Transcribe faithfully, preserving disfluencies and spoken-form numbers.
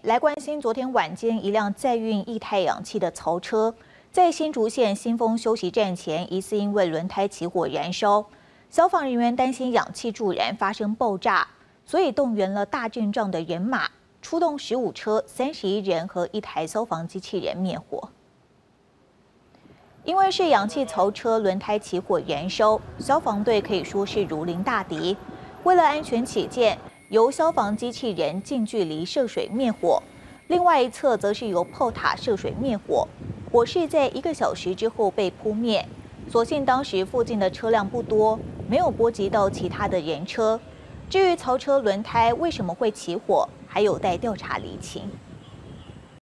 来关心昨天晚间一辆载运液态氧气的槽车，在新竹县新丰休息站前，疑似因为轮胎起火燃烧。消防人员担心氧气助燃发生爆炸，所以动员了大阵仗的人马，出动十五车、三十一人和一台消防机器人灭火。因为是氧气槽车轮胎起火燃烧，消防队可以说是如临大敌。为了安全起见，由消防机器人近距离涉水灭火，另外一侧则是由炮塔涉水灭火。火势在一个小时之后被扑灭，所幸当时附近的车辆不多，没有波及到其他的人车。至于槽车轮胎为什么会起火，还有待调查厘清。